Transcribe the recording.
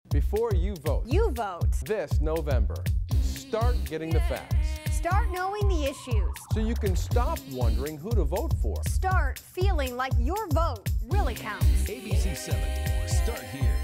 Before you vote. You vote. This November, start getting the facts. Start knowing the issues. So you can stop wondering who to vote for. Start feeling like your vote really counts. ABC7. Start here.